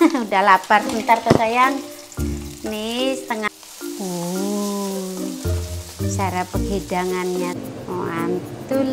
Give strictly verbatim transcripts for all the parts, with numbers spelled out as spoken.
Udah lapar, bentar tuh sayang. Nih setengah. Uh, cara penghidangannya mantul.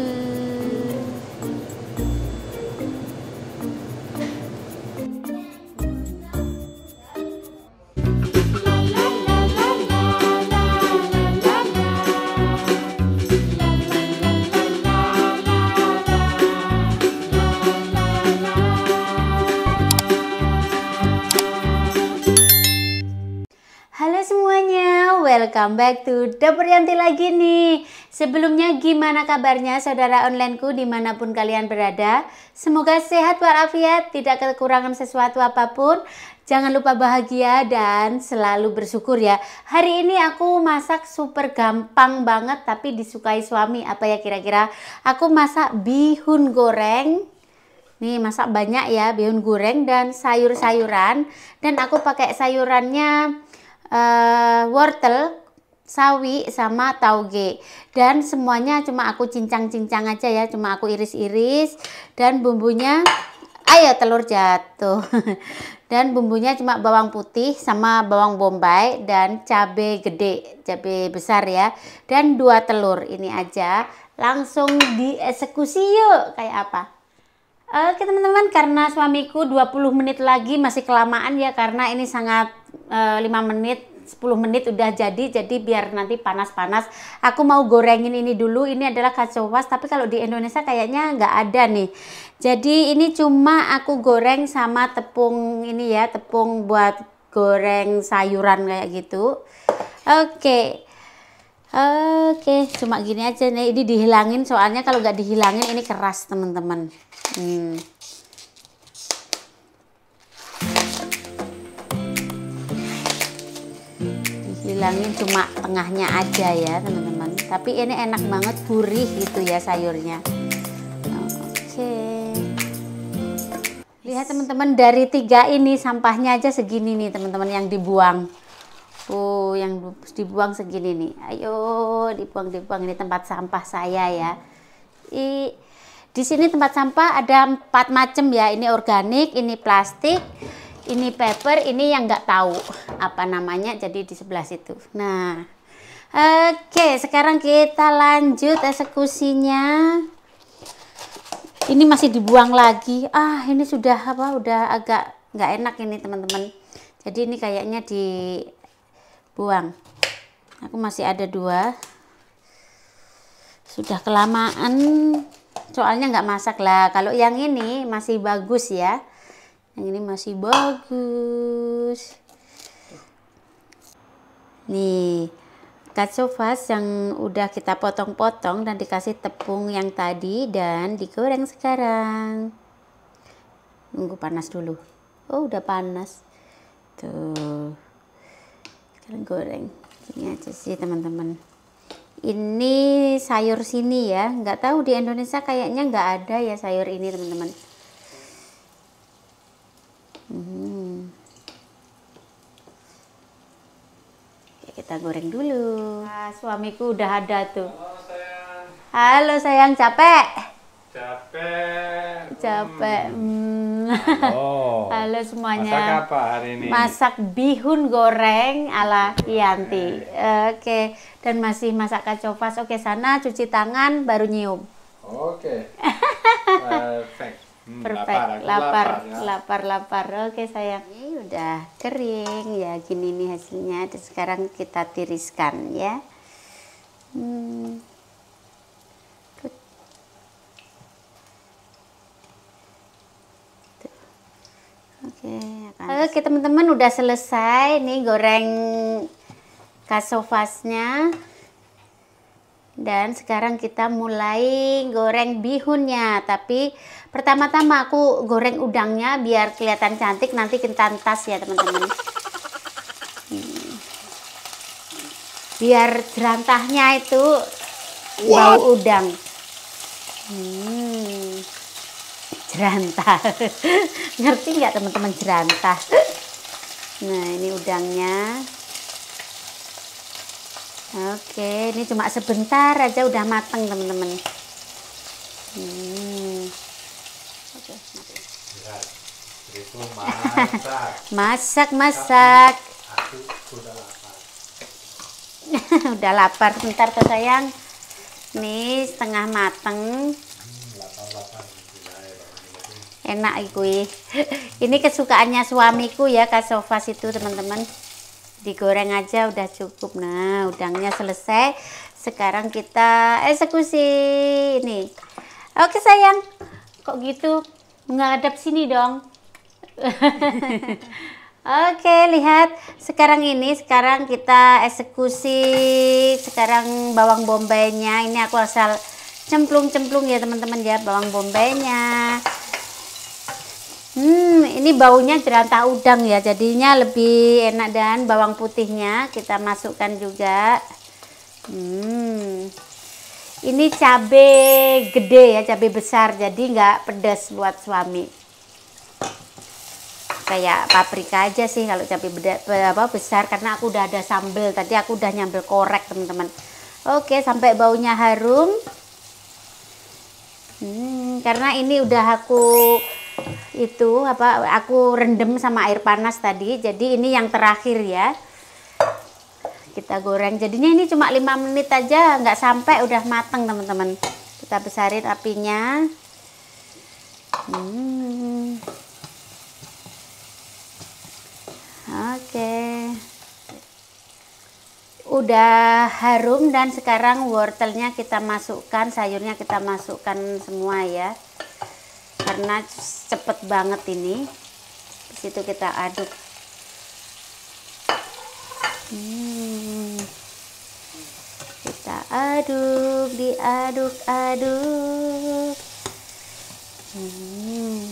Halo semuanya, welcome back to Dapur Yanti lagi nih. Sebelumnya gimana kabarnya saudara onlineku dimanapun kalian berada? Semoga sehat walafiat, tidak kekurangan sesuatu apapun. Jangan lupa bahagia dan selalu bersyukur ya. Hari ini aku masak super gampang banget tapi disukai suami. Apa ya kira-kira? Aku masak bihun goreng. Nih masak banyak ya, bihun goreng dan sayur-sayuran. Dan aku pakai sayurannya Uh, wortel, sawi, sama tauge, dan semuanya cuma aku cincang-cincang aja ya, cuma aku iris-iris, dan bumbunya, ayo telur jatuh, dan bumbunya cuma bawang putih sama bawang bombay dan cabai gede, cabai besar ya, dan dua telur. Ini aja, langsung dieksekusi yuk. Kayak apa? Oke teman-teman, karena suamiku dua puluh menit lagi masih kelamaan ya, karena ini sangat uh, lima menit sepuluh menit udah jadi, jadi biar nanti panas-panas aku mau gorengin ini dulu. Ini adalah kacowas, tapi kalau di Indonesia kayaknya nggak ada nih. Jadi ini cuma aku goreng sama tepung ini ya, tepung buat goreng sayuran kayak gitu. Oke Oke, cuma gini aja nih, ini dihilangin soalnya kalau nggak dihilangin ini keras teman-teman. Hmm. Dihilangin cuma tengahnya aja ya teman-teman. Tapi ini enak banget, gurih gitu ya sayurnya. Oke. Lihat teman-teman, dari tiga ini sampahnya aja segini nih teman-teman yang dibuang. Oh, yang dibuang segini nih. Ayo dibuang, dibuang. Ini tempat sampah saya ya. I, di sini tempat sampah ada empat macam ya. Ini organik, ini plastik, ini paper, ini yang nggak tahu apa namanya. Jadi di sebelah situ. Nah, oke. Sekarang kita lanjut eksekusinya. Ini masih dibuang lagi. Ah, ini sudah apa? Udah agak nggak enak ini teman-teman. Jadi ini kayaknya di buang. Aku masih ada dua, sudah kelamaan soalnya nggak masak lah. Kalau yang ini masih bagus ya, yang ini masih bagus nih. Kacowas yang udah kita potong-potong dan dikasih tepung yang tadi dan digoreng sekarang. Nunggu panas dulu. Oh udah panas tuh. Sekarang goreng ini aja sih teman-teman. Ini sayur sini ya, nggak tahu di Indonesia kayaknya nggak ada ya sayur ini teman-teman. hmm. Kita goreng dulu. Nah, suamiku udah ada tuh. Halo sayang. Halo sayang, capek? Capek. Capek. Hmm. Oh. Halo semuanya. Masak apa hari ini? Masak bihun goreng ala Yanti. Oke, dan masih masak kacowas. Oke, sana cuci tangan baru nyium. Oke. Perfect. Hmm, Perfect. Lapar, Lapar, lapar, ya. lapar, lapar. Oke sayang. Ini udah kering ya, gini nih hasilnya. Dan sekarang kita tiriskan ya. Hmm. Oke, oke teman-teman, udah selesai nih goreng kasovasnya. Dan sekarang kita mulai goreng bihunnya. Tapi pertama-tama aku goreng udangnya biar kelihatan cantik, nanti kita tas ya teman-teman. Hmm. Biar jerantahnya itu bau udang. Hmm. Jerantah. Ngerti nggak teman-teman jerantah? Nah ini udangnya. Oke, ini cuma sebentar aja udah mateng teman-teman. Hmm. Oke, Itu masak. Masak, masak. Aku sudah lapar. Udah lapar, bentar tuh sayang. Nih setengah mateng. Enak ikui. Ini kesukaannya suamiku ya, kasofas itu teman-teman. Digoreng aja udah cukup. Nah, udangnya selesai. Sekarang kita eksekusi ini. Oke sayang, kok gitu menghadap sini dong. Oke, lihat sekarang ini sekarang kita eksekusi sekarang bawang bombaynya. Ini aku asal cemplung-cemplung ya teman-teman ya, bawang bombaynya. Hmm, ini baunya jerantah udang ya, jadinya lebih enak. Dan bawang putihnya kita masukkan juga. Hmm, ini cabai gede ya, cabai besar, jadi nggak pedas buat suami. Kayak paprika aja sih kalau cabai beda, apa, besar, karena aku udah ada sambel tadi, aku udah nyambel korek teman-teman. Oke, sampai baunya harum. Hmm, karena ini udah aku itu apa aku rendam sama air panas tadi, jadi ini yang terakhir ya kita goreng. Jadinya ini cuma lima menit aja, nggak sampai udah mateng teman-teman. Kita besarin apinya. hmm. Oke, udah harum dan sekarang wortelnya kita masukkan, sayurnya kita masukkan semua ya, karena cepet banget ini. Di situ kita aduk. Hmm. Kita aduk, diaduk-aduk. Hmm.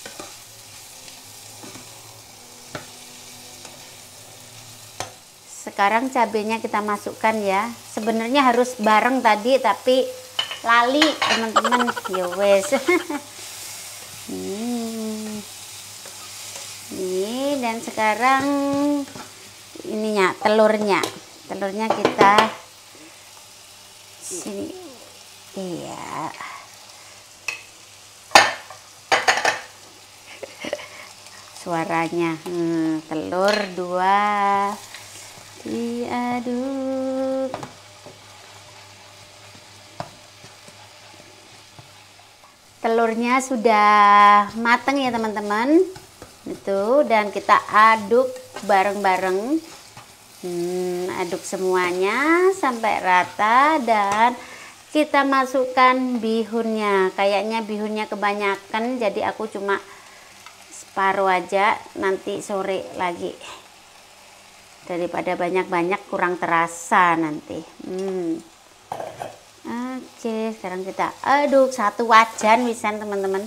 Sekarang cabenya kita masukkan ya. Sebenarnya harus bareng tadi tapi lali teman-teman. Ya wes. Hmm. Ini dan sekarang ininya telurnya. Telurnya kita sini. Iya. Suaranya. Hmm, telur dua. Diaduk. Telurnya sudah matang ya teman-teman. Itu, dan kita aduk bareng-bareng. Hmm, aduk semuanya sampai rata dan kita masukkan bihunnya. Kayaknya bihunnya kebanyakan, jadi aku cuma separuh aja, nanti sore lagi. Daripada banyak-banyak kurang terasa nanti. Hmm. Oke, sekarang kita aduk satu wajan wisan teman-teman.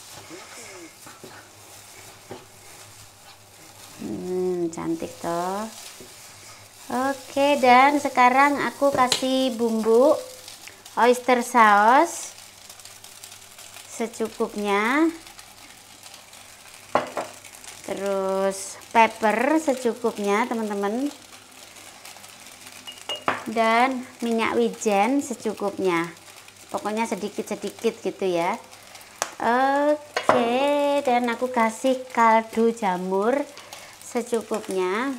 Hmm, cantik toh. Oke, dan sekarang aku kasih bumbu oyster sauce secukupnya. Terus pepper secukupnya teman-teman, dan minyak wijen secukupnya, pokoknya sedikit-sedikit gitu ya. Oke, dan aku kasih kaldu jamur secukupnya,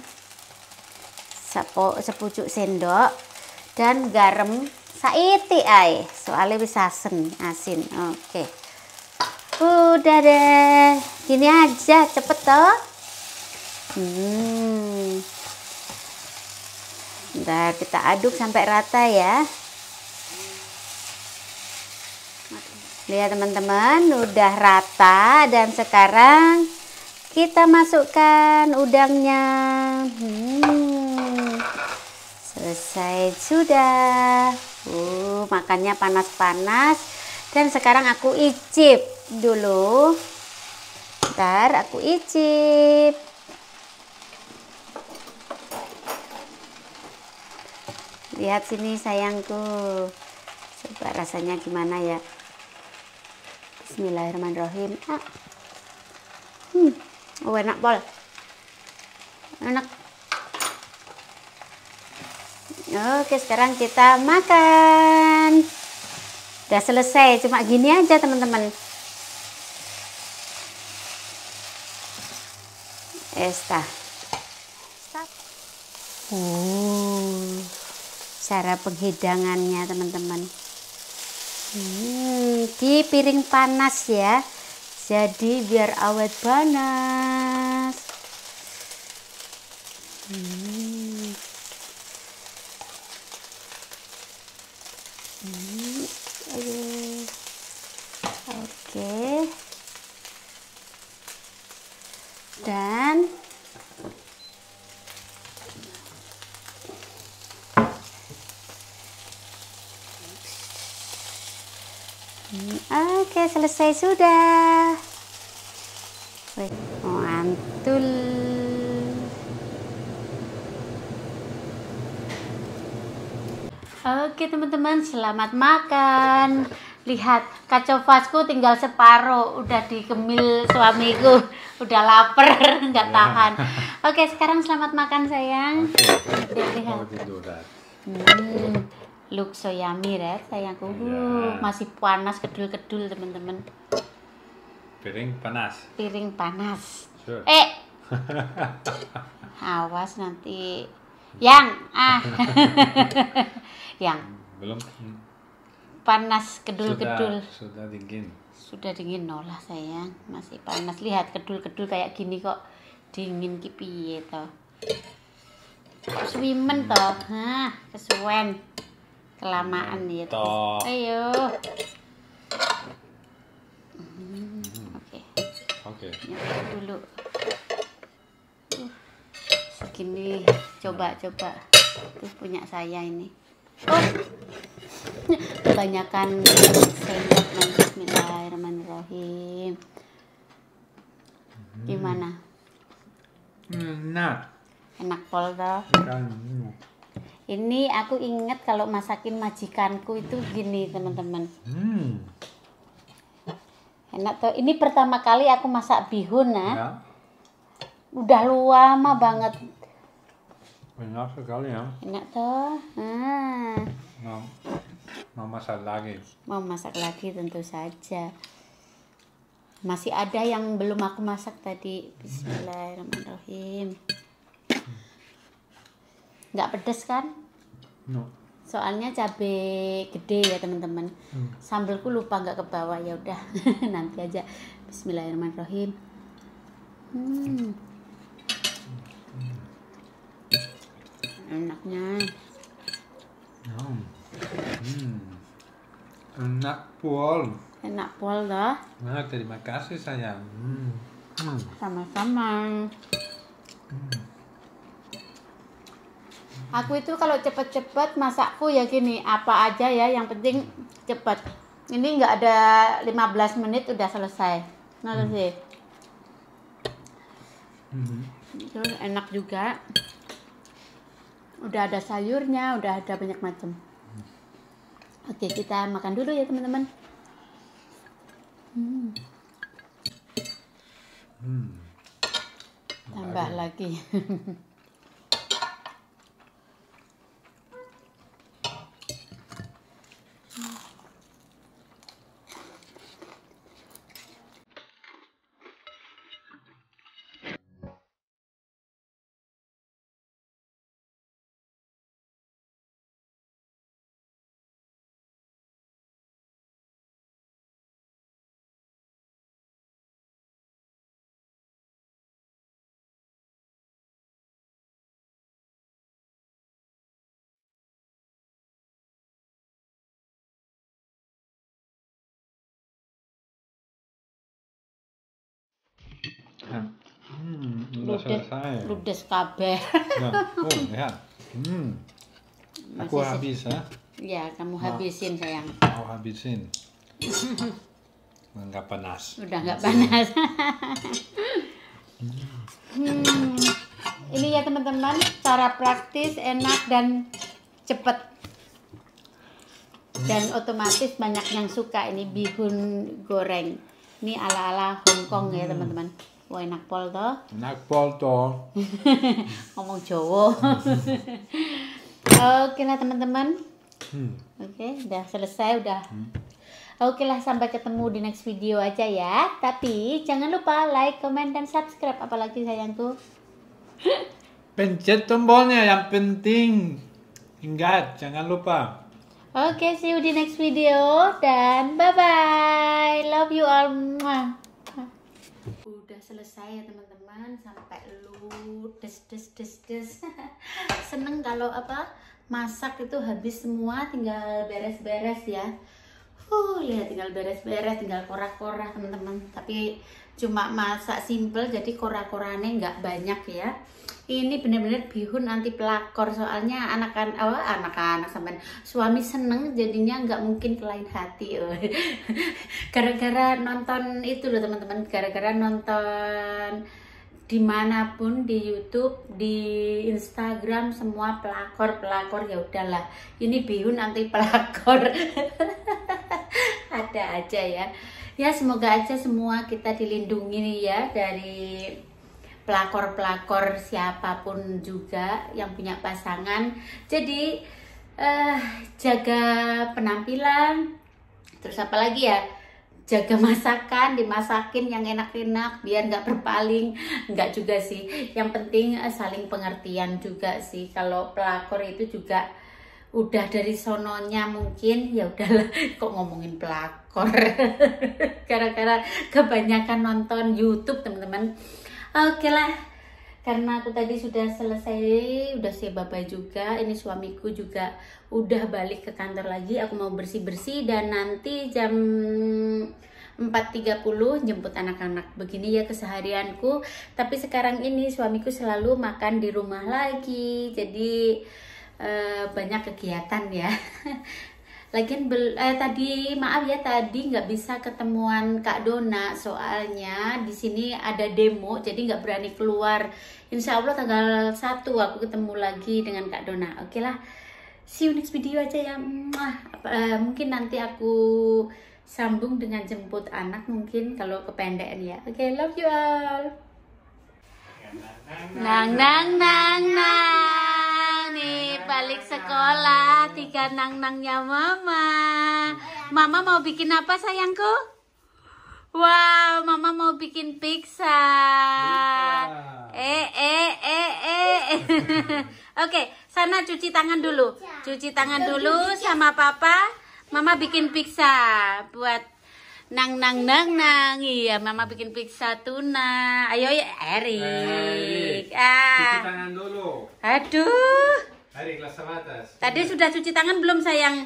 sepucuk sendok, dan garam saiti ay soalnya bisa asin asin. Oke, udah deh, gini aja cepet toh. Hmm. Bentar, kita aduk sampai rata ya. Lihat teman-teman, udah rata, dan sekarang kita masukkan udangnya. Hmm. Selesai sudah. Uh, makannya panas-panas. Dan sekarang aku icip dulu. Bentar, aku icip. Lihat sini sayangku. Coba rasanya gimana ya. Bismillahirrahmanirrahim. Ah. Hmm. Oh, enak pol. Enak. Oke, sekarang kita makan. Udah selesai, cuma gini aja teman-teman. Esta. Oh, cara penghidangannya teman-teman. Hmm, di piring panas ya. Jadi biar awet panas. Hmm. Hmm. Oke. Dan oke, selesai sudah. Mantul. Oke teman-teman, selamat makan. Lihat, kacau vasku tinggal separuh, udah digemil suamiku, udah lapar, nggak tahan. Oke, sekarang selamat makan sayang. Oke. Lihat. Hmm. Look so yummy, right, sayangku. Uh, masih panas, kedul-kedul, teman-teman. Piring panas. Piring panas. Sure. Eh, awas nanti. Yang, ah, yang Belum. panas, kedul-kedul. Sudah, sudah dingin. Sudah dingin, nolah sayang. Masih panas. Lihat, kedul-kedul kayak gini kok. Dingin ki piye toh. Kok swimen toh. Hah, kesuwen. Kelamaan ya toh. Ayo. Hmm, oke. Oke. Nyalain dulu. Uh, segini. Coba coba. Tuh punya saya ini. Oh. Kebanyakan sendok. Bismillahirrahmanirrahim. Gimana? Enak. Enak pol toh. Ini aku inget kalau masakin majikanku itu gini teman-teman. Hmm. Enak tuh. Ini pertama kali aku masak bihun nah. Ya. Udah lama banget. Enak sekali ya. Enak tuh. Nah. Mau, mau masak lagi. Mau masak lagi tentu saja. Masih ada yang belum aku masak tadi. Bismillahirrahmanirrahim. Nggak pedes kan? No. Soalnya cabai gede ya teman-teman. Hmm. Sambelku lupa nggak ke bawah, ya udah nanti aja. Bismillahirrahmanirrahim. Hmm. Enaknya. Hmm. Hmm. Enak pol. Enak pol dah. Nah, terima kasih sayang. Hmm. Hmm. Sama-sama. Aku itu kalau cepet-cepet masakku ya gini, apa aja ya yang penting cepet. Ini nggak ada lima belas menit udah selesai. Nah, Hmm. sih. Hmm. Terus enak juga. Udah ada sayurnya, udah ada banyak macam. Oke, kita makan dulu ya teman-teman. Hmm. Hmm. Tambah lagi. Hmm, udah Ludes, selesai. ludes kabeh. Nah, oh, lihat. Hmm. Aku Masih habis ya. Ya, kamu habisin sayang. Mau habisin. Nggak panas. Udah nggak panas. hmm. Ini ya teman-teman, cara praktis, enak dan cepet. Dan otomatis banyak yang suka ini bihun goreng. Ini ala-ala Hong Kong ya teman-teman. Wah, enak pol toh. Enak pol toh. Ngomong Jawa. Oke lah teman-teman. Hmm. Oke, udah selesai udah. Hmm. Oke lah, sampai ketemu di next video aja ya. Tapi jangan lupa like, comment, dan subscribe. Apalagi sayangku. Pencet tombolnya yang penting. Ingat, jangan lupa. Oke, see you di next video. Dan bye-bye. Love you all. Udah selesai ya teman-teman. Sampai lu des des des des. Seneng kalau apa masak itu habis semua, tinggal beres-beres ya. Uh, lihat tinggal beres-beres, tinggal korah-korah teman-teman. Tapi cuma masak simple, jadi korah-korahnya nggak banyak ya. Ini bener-bener bihun anti pelakor, soalnya anak-anak, oh, anak-anak sampai suami seneng, jadinya nggak mungkin kelain hati. Gara-gara nonton itu loh teman-teman, gara-gara nonton dimanapun di YouTube, di Instagram, semua pelakor pelakor, ya udahlah. Ini bihun anti pelakor. Ada aja ya. Ya semoga aja semua kita dilindungi ya dari pelakor-pelakor siapapun juga yang punya pasangan. Jadi uh, jaga penampilan, terus apa lagi ya, jaga masakan, dimasakin yang enak-enak biar nggak berpaling. Nggak juga sih, yang penting uh, saling pengertian juga sih. Kalau pelakor itu juga udah dari sononya mungkin, ya udahlah, kok ngomongin pelakor. Gara-gara kebanyakan nonton YouTube teman-teman. Oke lah, karena aku tadi sudah selesai, udah say bye-bye juga. Ini suamiku juga udah balik ke kantor lagi. Aku mau bersih-bersih dan nanti jam empat tiga puluh jemput anak-anak. Begini ya keseharianku. Tapi sekarang ini suamiku selalu makan di rumah lagi. Jadi eh, banyak kegiatan ya. Lagian bel eh, tadi maaf ya, tadi nggak bisa ketemuan Kak Dona, soalnya di sini ada demo, jadi nggak berani keluar. Insya Allah tanggal satu aku ketemu lagi dengan Kak Dona. Oke lah, see you next video aja ya. Eh, mungkin nanti aku sambung dengan jemput anak mungkin kalau kependekan ya. Oke, love you all. Nang nang nang nang, nih balik sekolah, tiga nang nangnya mama. Mama mau bikin apa sayangku? Wow, mama mau bikin pizza. Eh eh eh eh. Oke, sana cuci tangan dulu. Cuci tangan dulu sama papa. Mama bikin pizza buat nang nang nang nang. Iya, mama bikin pizza tuna. Ayo ya Erik. Ah. Cuci tangan dulu. Aduh. Erik, las sabatas. Tadi sudah cuci tangan belum sayang?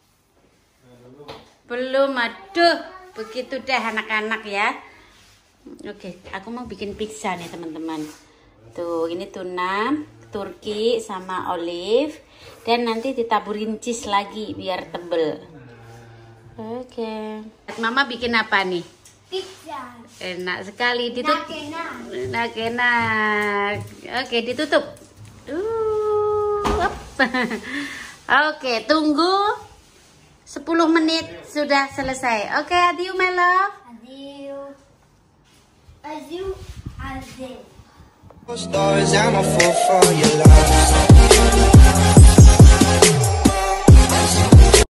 Belum. Aduh, begitu deh anak-anak ya. Oke, aku mau bikin pizza nih teman-teman. Tuh, ini tuna Turki sama olive, dan nanti ditaburin cheese lagi biar tebel. Oke, mama bikin apa nih? Pizza. Enak sekali, ditutup. Enak. Enak. Oke, ditutup. Uh, Oke, tunggu sepuluh menit sudah selesai. Oke, adieu my love. Adieu. Adieu. Adieu. Stars, I'm a fool for your love.